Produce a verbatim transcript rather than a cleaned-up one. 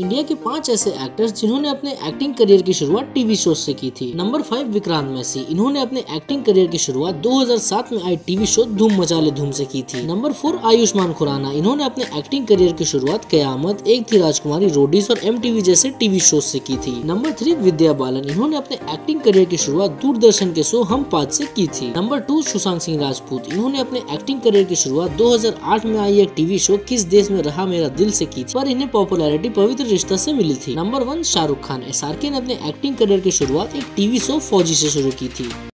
India के पांच ऐसे एक्टर्स जिन्होंने अपने एक्टिंग करियर की शुरुआत टीवी शो से की थी। Number five Vikrant Massey. इन्होंने अपने एक्टिंग करियर की शुरुआत दो हज़ार सात में आई टीवी शो धूम मचा ले धूम से की थी। Number four Ayushmann Khurrana. इन्होंने अपने एक्टिंग करियर की शुरुआत कयामत, एक थी राजकुमारी, रोडीज और एमटीवी जैसे टीवी शो से की थी। Number three Vidya Balan. इन्होंने अपने एक्टिंग करियर की शुरुआत दूरदर्शन के शो हम पाँच से की थी। Number two Sushant Singh Rajput. इन्होंने अपने एक्टिंग करियर की शुरुआत दो हज़ार आठ में आई एक टीवी शो किस देश में रहा मेरा दिल से की थी, पर इन्हें पॉपुलैरिटी पवित्र रिश्ता से मिली थी। Number one Shahrukh Khan. SRK ने अपने एक्टिंग करियर की शुरुआत एक टीवी शो फौजी से शुरू की थी।